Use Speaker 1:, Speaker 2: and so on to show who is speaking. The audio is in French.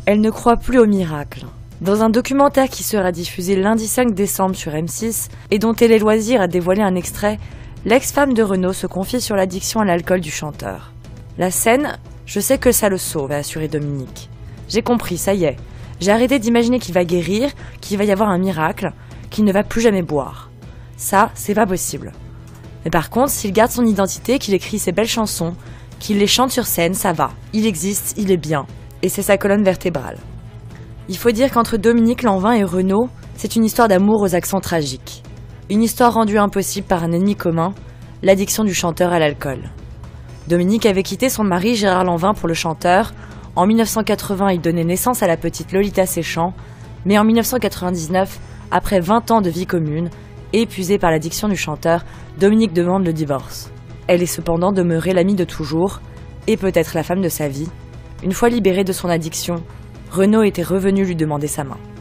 Speaker 1: Elle ne croit plus au miracle. Dans un documentaire qui sera diffusé lundi 5 décembre sur M6 et dont Télé Loisirs a dévoilé un extrait, l'ex-femme de Renaud se confie sur l'addiction à l'alcool du chanteur. La scène, je sais que ça le sauve, a assuré Dominique. J'ai compris, ça y est. J'ai arrêté d'imaginer qu'il va guérir, qu'il va y avoir un miracle, qu'il ne va plus jamais boire. Ça, c'est pas possible. Mais par contre, s'il garde son identité, qu'il écrit ses belles chansons, qu'il les chante sur scène, ça va. Il existe, il est bien. Et c'est sa colonne vertébrale. Il faut dire qu'entre Dominique Lanvin et Renaud, c'est une histoire d'amour aux accents tragiques. Une histoire rendue impossible par un ennemi commun, l'addiction du chanteur à l'alcool. Dominique avait quitté son mari Gérard Lanvin pour le chanteur. En 1980, il donnait naissance à la petite Lolita Séchant, mais en 1999, après 20 ans de vie commune, épuisée par l'addiction du chanteur, Dominique demande le divorce. Elle est cependant demeurée l'amie de toujours, et peut-être la femme de sa vie. Une fois libérée de son addiction, Renaud était revenu lui demander sa main.